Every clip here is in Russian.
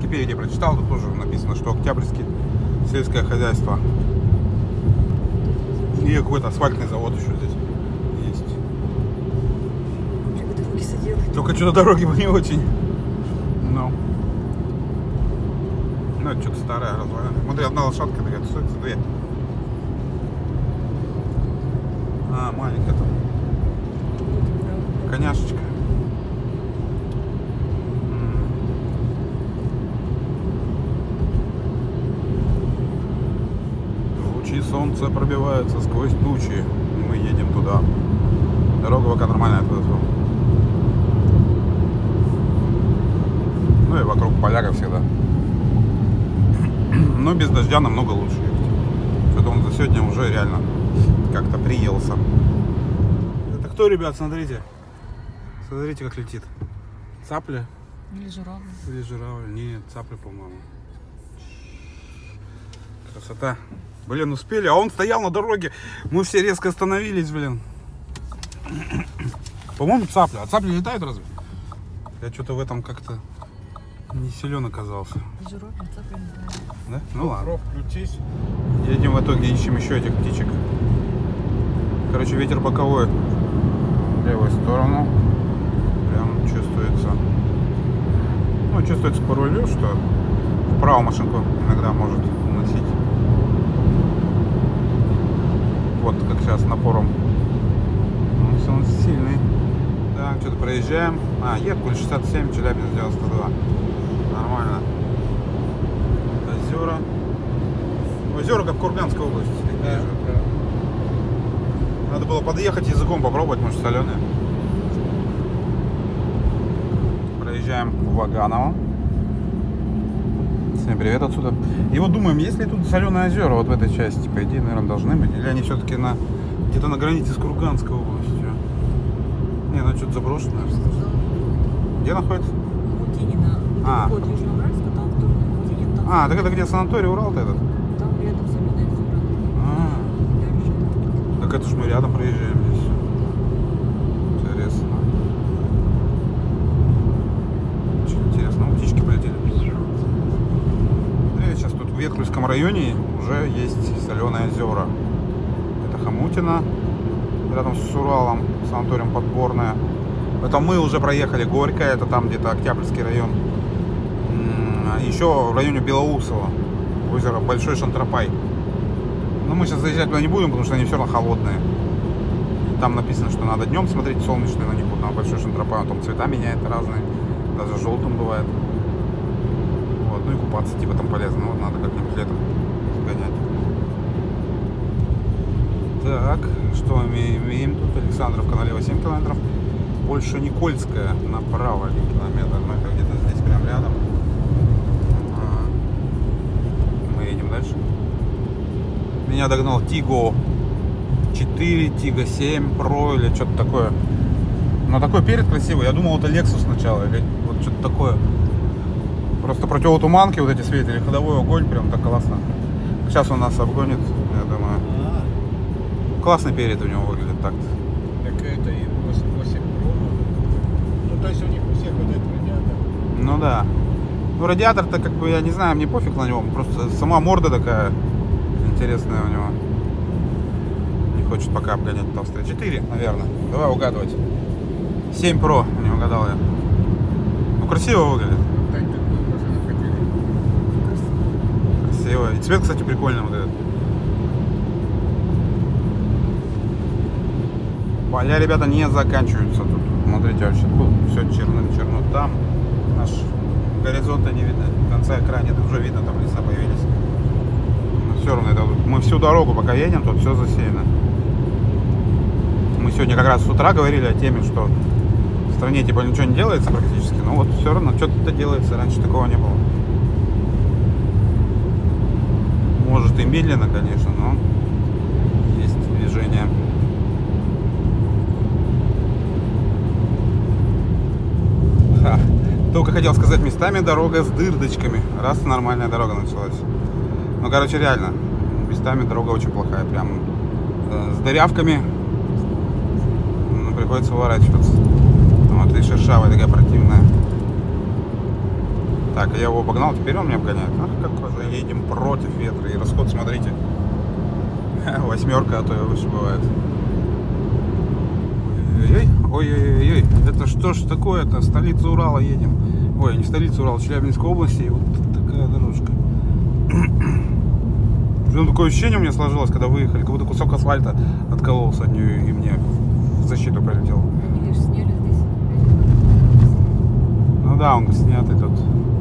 Википедии прочитал, тут тоже написано, что Октябрьский сельское хозяйство. И какой-то асфальтный завод еще здесь есть. Только что-то дороги не очень. Ну, это что-то старое, развалено. Смотри, одна лошадка, такая, стоит за 2. А, маленькая там. Коняшечка. Лучи солнца пробиваются сквозь тучи, и мы едем туда. Дорога пока нормальная туда. Ну и вокруг поля, как всегда. Но без дождя намного лучше ехать. Что-то он за сегодня уже реально как-то приелся. Это кто, ребят, смотрите. Смотрите, как летит. Цапля? Или журавль. Или журавль. Нет, цапля, по-моему. Красота. Блин, успели, а он стоял на дороге. Мы все резко остановились, блин. По-моему, цапля. А цапли летают разве? Я что-то в этом как-то не силен оказался. Журавль, цапля летает. Да? Ну ладно. Включись. Едем в итоге, ищем еще этих птичек. Короче, ветер боковой в левую сторону. Прям чувствуется. Ну, чувствуется по рулю, что вправо машинку иногда может уносить. Вот как сейчас напором. Ну, солнце сильный. Да, что-то проезжаем. А, Едкуль 67, Челябинск 92. Нормально. Озера. Озера как в Курганской области. Да, да. Надо было подъехать языком попробовать, может соленые. Проезжаем в Ваганово. Всем привет отсюда. И вот думаем, есть ли тут соленые озера вот в этой части? По идее, наверное, должны быть. Или они все-таки где-то на границе с Курганской областью? Не, ну что-то заброшенное. Где находится? Мутинина. А. От Южноуральска, там в сторону Мутинина. А, так это где санаторий Урал-то этот? Там рядом соленая озера. А, так это ж мы рядом проезжаем здесь. Интересно. Очень интересно. Ну, птички полетели. Сейчас тут в Ветхульском районе уже есть соленые озера. Это Хомутина, рядом с Уралом, санаторием Подборное. Это мы уже проехали Горькое, это там где-то Октябрьский район. Еще в районе Белоусово, озеро Большой Шантропай. Но мы сейчас заезжать туда не будем, потому что они все равно холодные. Там написано, что надо днем смотреть солнечный на них, вот на Большой Шантропай, он там цвета меняет разные, даже желтым бывает. Вот, ну и купаться типа там полезно, вот надо как-нибудь летом сгонять. Так, что мы имеем тут? Александровка налево 7 километров. Больше Никольская направо 1 километр. Но это где-то здесь прям рядом. Мы едем дальше. Меня догнал Тиго 4, Тиго 7 Pro или что-то такое. Но такой перед красивый. Я думал, это Lexus сначала или вот что-то такое. Просто противотуманки вот эти светили, ходовой огонь, прям так классно. Сейчас он нас обгонит, я думаю. Классный перед у него выглядит так-то. Так это и 8 Pro. Ну, то есть у них у всех вот этот радиатор. Ну да. Ну радиатор-то как бы, я не знаю, мне пофиг на него. Просто сама морда такая интересная у него. Не хочет пока обгонять толстые. 4, наверное. Давай угадывать. 7 Pro, не угадал я. Ну красиво выглядит. Так, такую машину хотели. Красиво. И цвет, кстати, прикольный вот этот. Поля, ребята, не заканчиваются тут. Смотрите, вообще тут все черно там. Наш горизонта не видно. Конца экрана это уже видно, там леса появились. Но все равно это мы всю дорогу пока едем, тут все засеяно. Мы сегодня как раз с утра говорили о теме, что в стране типа ничего не делается практически. Но вот все равно что-то делается. Раньше такого не было. Может и медленно, конечно, но есть движение. Только хотел сказать, местами дорога с дырдочками. Раз нормальная дорога началась. Ну, короче, реально, местами дорога очень плохая. Прям с дырявками. Ну, приходится уворачиваться. Вот и шершавая такая противная. Так, я его обогнал, теперь он меня обгоняет. Ах, какой же едем против ветра. И расход, смотрите. 8, а то и выше бывает. Ой-ой-ой. Это что ж такое-то? Столица Урала едем. Ой, не столица Урала, Челябинской области. И вот такая дорожка. Ну, такое ощущение у меня сложилось, когда выехали. Как будто кусок асфальта откололся от нее и мне в защиту пролетел. Они лишь сняли здесь. Ну да, он снятый тут.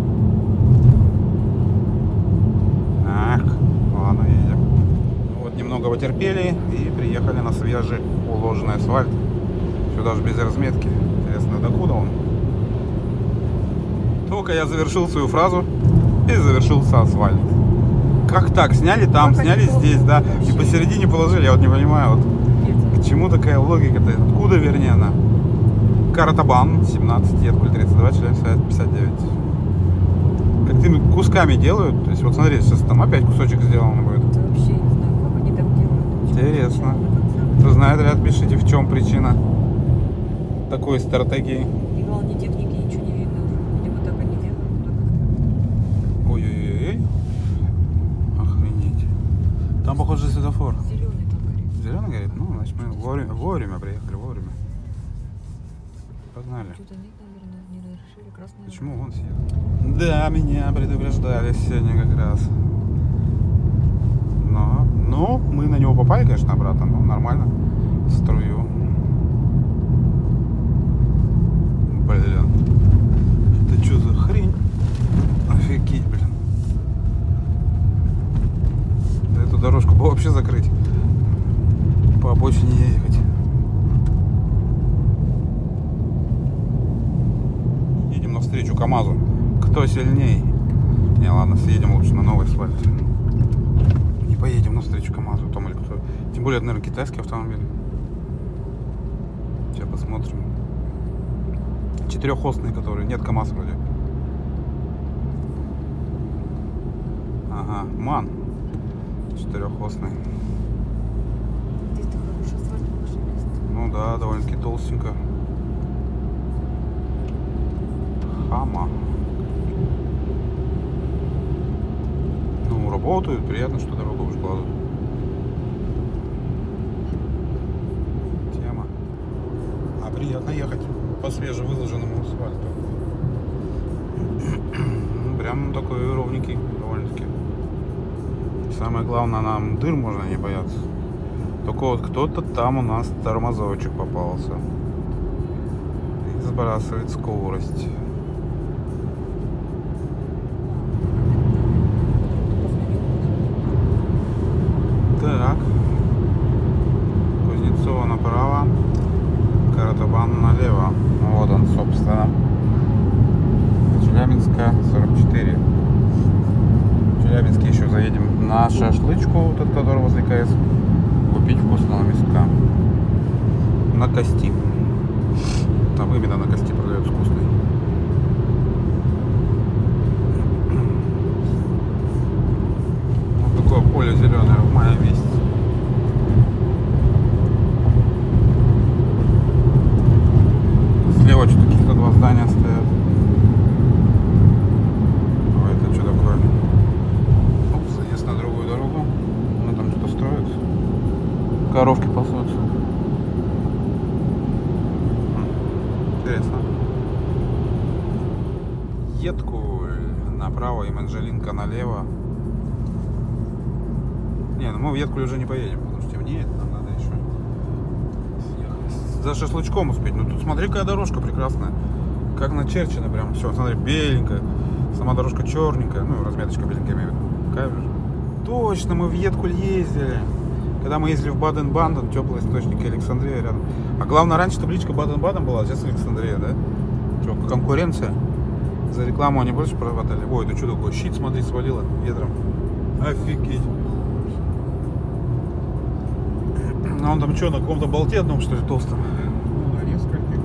Ах, ладно, едем. Вот немного потерпели и приехали на свежий уложенный асфальт. Сюда же без разметки. Интересно, докуда он? Только я завершил свою фразу и завершился асфальт. Как так? Сняли там, Как сняли они здесь, да? И вообще? посередине положили. Я вот не понимаю, вот к чему такая логика-то? Откуда, вернее, она? Каратабан, 17, Еткуль 32, Челябинск 59. Как теми кусками делают. То есть, вот смотри, сейчас там опять кусочек сделан будет. Это вообще не знаю, как они так делают. Интересно. Почему Кто знает, ребят, пишите, в чем причина такой стратегии. И главное, ни техники, ничего не видно. Видимо, так они делают. Ой-ой-ой. Охренеть. Там, похоже, светофор. Зеленый там горит. Зеленый горит? Ну, значит, мы вовремя приехали, вовремя. Погнали. Что-то нет, наверное, не решили. Красный. Почему вон сидит? Да, меня предупреждали сегодня как раз. Но мы на него попали, конечно, обратно, но нормально. В струю. Блин. Это что за хрень? Офигеть, блин. Да эту дорожку бы вообще закрыть. По обочине ехать. Едем навстречу КамАЗу. Кто сильней? Не, ладно, съедем лучше на новый асфальт. Не поедем навстречу КамАЗу, там или кто. Тем более, это, наверное, китайский автомобиль. Сейчас посмотрим. Четырехосный, который. Нет, КамАЗ вроде. Ага, МАН. Четырехосный. Здесь-то хороший асфальт, хорошее место. Ну да, довольно-таки толстенько. Хама. Ну, работают, приятно, что дорогу уж кладут. Тема. А приятно ехать по свежевыложенному асфальту. Прям такой ровненький, довольно-таки. Самое главное, нам дыр можно не бояться. Только вот кто-то там у нас тормозочек попался. И сбрасывает скорость. Так. Кузнецова направо. Каратабан налево. Вот он, собственно. Челябинска 44. В Челябинске еще заедем на шашлычку, тот, который возле КС. Купить вкусного мяска. На кости. Там именно на кости продается вкусный. Вот такое поле зеленое в мае месяце. Слева что-то каких-то два здания стоят. Ой, это что такое? Оп, заезд на другую дорогу. Ну там что-то строится. Коровки пасутся. Интересно. Еткуль направо и Манжелинка налево. Не, ну мы в Еткуль уже не поедем, потому что темнеет, нам надо еще съехать. За шашлычком успеть. Ну тут смотри, какая дорожка прекрасная. Как начерчена прям. Все, смотри, беленькая. Сама дорожка черненькая. Ну, разметочка беленькая, имею в виду. Кавер. Точно, мы в Еткуль ездили. Когда мы ездили в Баден-Баден, теплый источник и Александрия рядом. А главное, раньше табличка Баден-Баден была, а сейчас Александрия, да? Что, конкуренция? За рекламу они больше проработали. Ой, это что такое? Щит, смотри, свалило ветром. Офигеть. А он там что, на каком-то болте одном, что ли, толстом? Ну, на нескольких.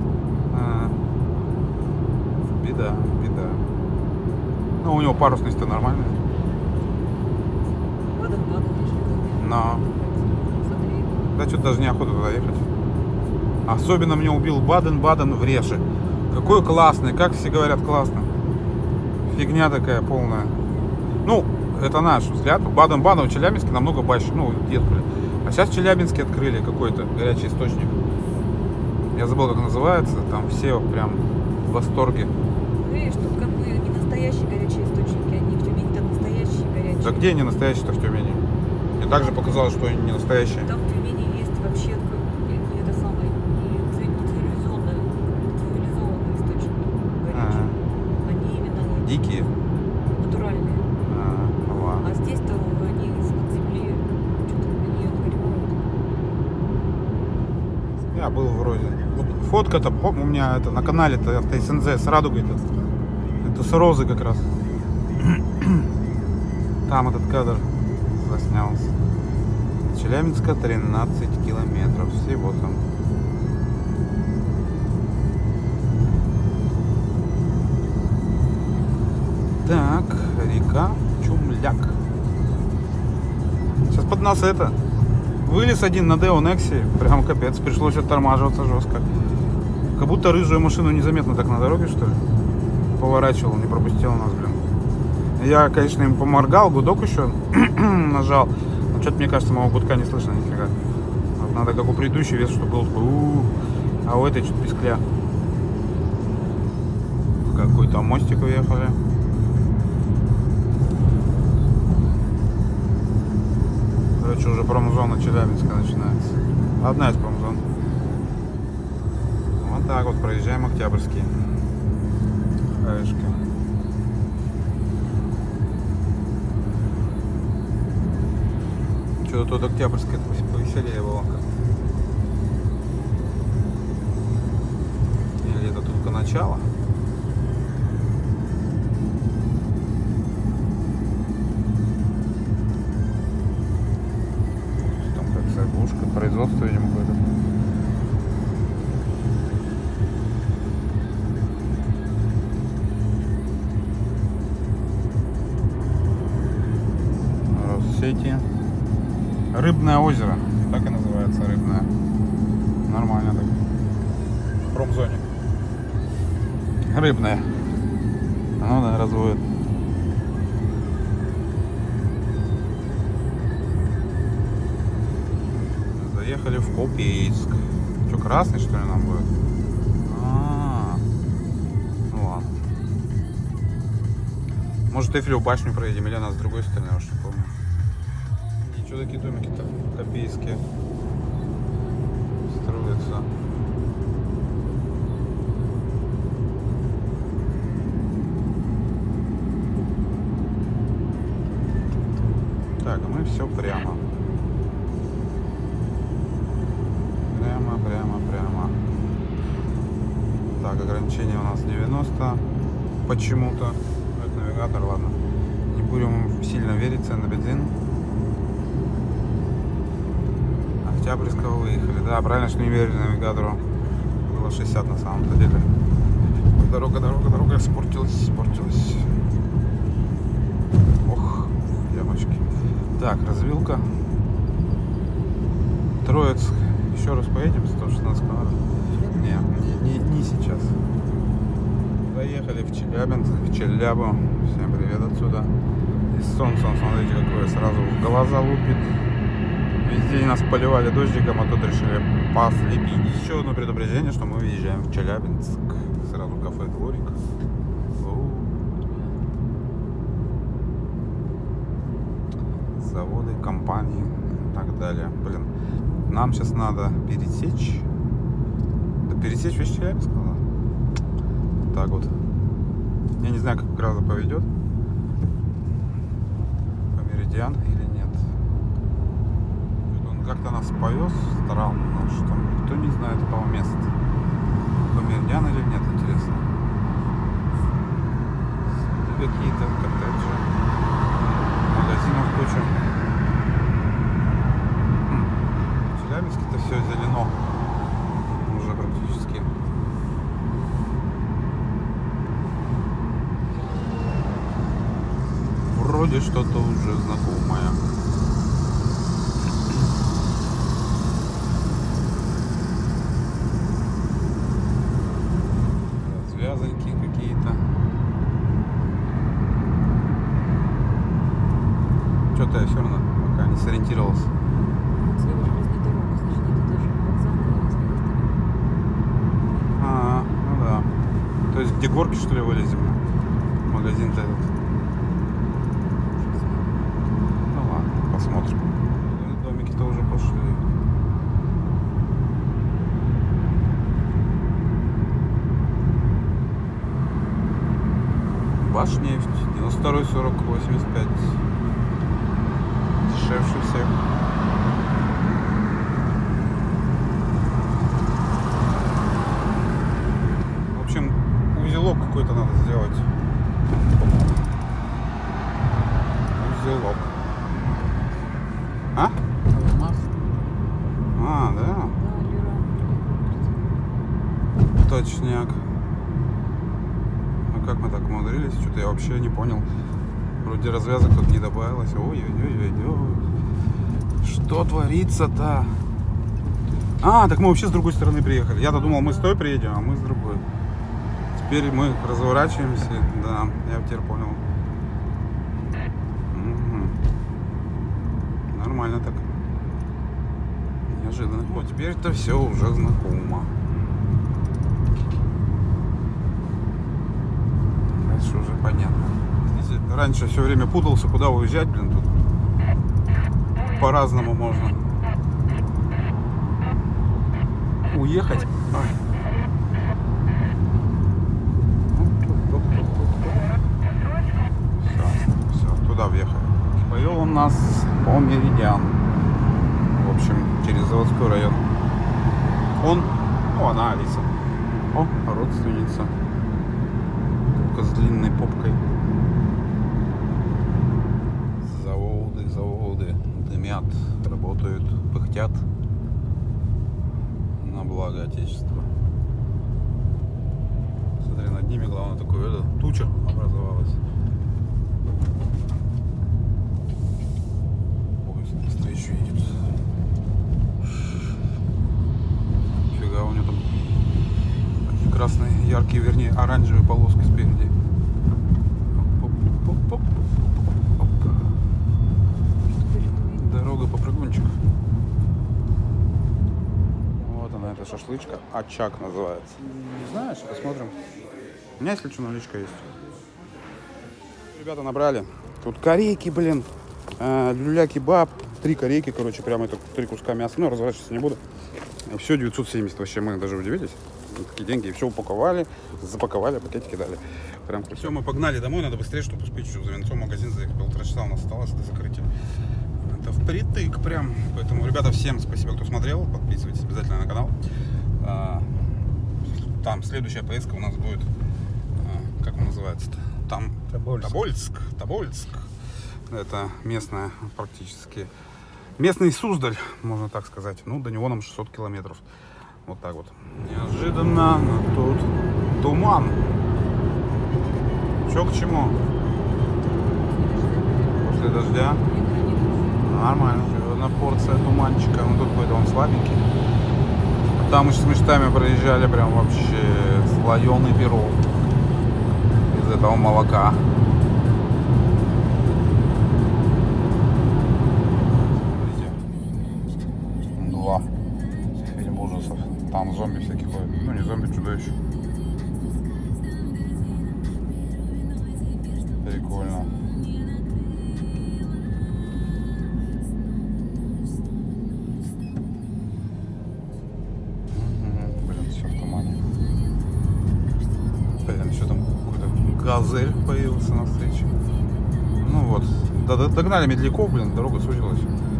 Беда, беда. Ну, у него парусность-то нормальная. Баден-Баден, Но... смотри. Да что-то даже неохота туда ехать. Особенно меня убил Баден-Баден в Реше. Какой классный, как все говорят, классно. Фигня такая полная. Ну, это наш взгляд. Баден-Баден в Челябинске намного больше. Ну, где открыли. А сейчас в Челябинске открыли какой-то горячий источник. Я забыл, как называется. Там все прям в восторге. Видишь, тут как бы не настоящие горячие источники, они в Тюмени там настоящие горячие. Да где не настоящие-то в Тюмени? Мне также показалось, что они не настоящие. Там в Тюмени есть вообще не это самое, не цивилизованный источник горячий. Они именно вот Дикие. натуральные. Ладно. А здесь-то они из-под земли что-то они отгоревают. Я был вроде. Вот фотка-то у меня это на канале-то ТСНЗ с радугой-то. Это с розы как раз. Там этот кадр заснялся. Челябинска 13 километров. Всего там. Так, река Чумляк. Сейчас под нас это. Вылез один на Део Некси. Прям капец. Пришлось оттормаживаться жестко. Как будто рыжую машину незаметно так на дороге, что ли. Поворачивал, не пропустил нас, блин. Я, конечно, им поморгал, гудок еще нажал. Но что-то, мне кажется, моего гудка не слышно нифига. Вот надо как у предыдущей вес, чтобы был такой, а у этой что-то пискля. Какой-то мостик уехали. Короче, уже промзона Челябинска начинается. Одна из промзон. Вот так вот проезжаем Октябрьский. Хаешки. Что-то тут Октябрьское повеселее было. Или это только начало? Там как заглушка, производство, видимо, какое-то. Россети. Рыбное озеро. Так и называется, рыбное. Нормально так. В промзоне. Рыбное. Ну да, разводят. Заехали в Копейск. Что, красный, что ли, нам будет? Ну ладно. Может, Эйфелеву башню проедем, или она с другой стороны, я уж не помню. Ничего, такие домики-то копейские строятся. Так, мы все прямо. Прямо. Так, ограничение у нас 90. Почему-то. Это навигатор, ладно. Не будем сильно вериться на бензин. Октябрьского выехали. Да, правильно, что не верили навигатору. Было 60 на самом-то деле. Дорога испортилась. Ох, ямочки. Так, развилка. Троицк. Еще раз поедем, 116 км. Не сейчас. Заехали в Челябинск, в Челябу. Всем привет отсюда. И солнце, смотрите, какое сразу в глаза лупит. Везде нас поливали дождиком, а тут решили послепить. Еще одно предупреждение, что мы въезжаем в Челябинск. Сразу кафе «Дворик». Заводы, компании и так далее. Блин, нам сейчас надо пересечь. Да пересечь весь Челябинск надо. Так вот. Я не знаю, как Граза поведет. По меридиан или нет. Он как-то нас повез странно, что никто не знает этого места. По меридиан или нет, интересно. Какие-то коттеджи. Магазинов куча. В Челябинске-то все зелено. Уже практически. Вроде что-то уже знакомое. Развязаньки какие-то. Что-то я все равно пока не сориентировался. Слева железная дорога, значит, это даже вокзал, а с левой стороны. Ну да. То есть где горки, что ли, вылезем? Магазин-то этот. Ну ладно, посмотрим. Домики-то уже пошли. Башнефть, 92-й, 40, 85. Дешевше всех. В общем, узелок какой-то надо сделать. Узелок. А? Да? Да, Лера. Точняк. Ну как мы так умудрились? Что-то я вообще не понял. Вроде развязок тут не добавилось. Ой-ой-ой-ой. Что творится-то? Так мы вообще с другой стороны приехали. Я-то думал, мы с той приедем, а мы с другой. Теперь мы разворачиваемся. Да, я теперь понял. Нормально так. Неожиданно. Вот теперь-то все уже знакомо. Дальше уже понятно. Здесь раньше все время путался, куда уезжать, блин, тут по-разному можно уехать. Все, туда въехали. Повел он нас по Меридиан. В общем, через заводской район. Она Алиса. Родственница. Только с длинной попкой. Заводы дымят, работают, пыхтят на благо Отечества. Смотри, над ними, главное, такое туча образовалась. Поезд навстречу едет. Фига, у него там какие красные, яркие, вернее, оранжевые полоски спереди. Дорога попрыгунчик. Вот она, эта шашлычка. Очаг называется. Не знаешь? Посмотрим. У меня, если что, наличка есть. Ребята набрали. Тут корейки, блин. Люля-кебаб. 3 корейки, короче, прямо это 3 куска мяса. Ну, разворачиваться не буду. Все 970. Вообще мы даже удивились. Такие деньги. И все упаковали, запаковали, пакетики дали. Прям все, мы погнали домой. Надо быстрее, чтобы успеть еще за венцом магазин заехать. 1,5 часа у нас осталось до закрытия. Это впритык прям. Поэтому, ребята, всем спасибо, кто смотрел. Подписывайтесь обязательно на канал. Там следующая поездка у нас будет, как он называется-то? Там Тобольск. Это местная практически. Местный Суздаль, можно так сказать. Ну, до него нам 600 километров. Вот так вот. Неожиданно тут туман. Чё к чему? После дождя. Нормально. Одна порция туманчика. Ну тут какой-то он слабенький. Там мы с мечтами проезжали прям вообще слоеный пирог из этого молока. Смотрите. 2. Фильм ужасов. Там зомби всякие ходят. Ну не зомби, чудовища. Прикольно. Газель появился на встрече. Ну вот. Догнали медляков, блин, дорога сузилась.